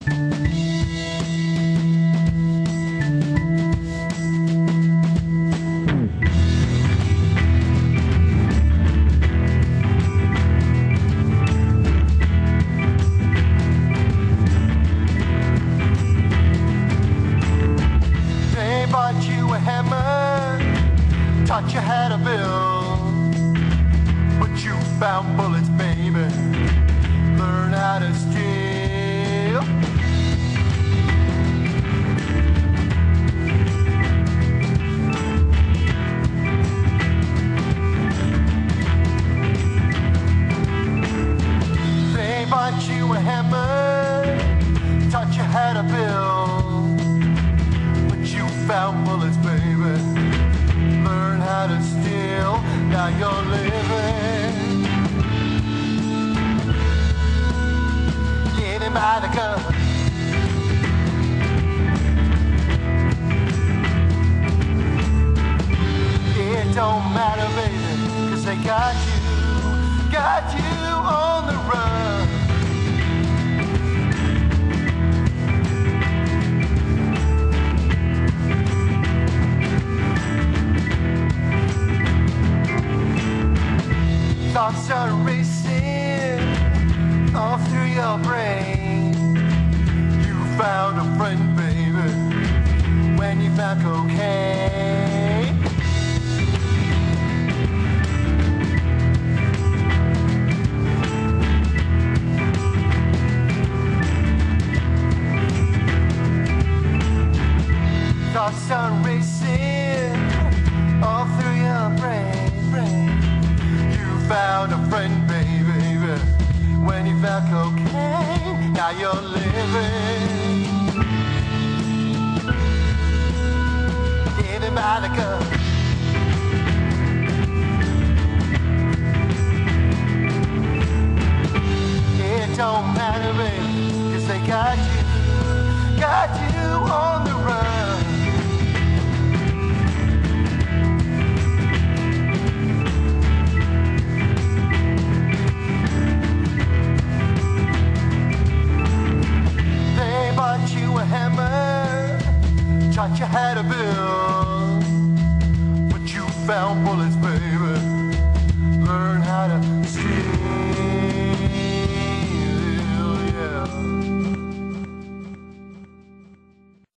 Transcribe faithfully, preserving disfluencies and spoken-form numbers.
Thought you had a bill, but you found bullets, baby. Learn how to steal. They bought you a hammer, thought you had a bill, but you found bullets, baby. Learn how to steal, now you're living. Living by the gun. It don't matter, baby, cause they got you, got you on the run. Thoughts are racing all through your brain. You found a friend, baby, when you found cocaine. Thoughts are racing all through your brain, brain. Found a friend, baby, baby, when you found cocaine. Now you're living, living by the gun. It don't matter, baby, cause they got you, got you on the run. Hammer, thought you had a bill, but you found bullets,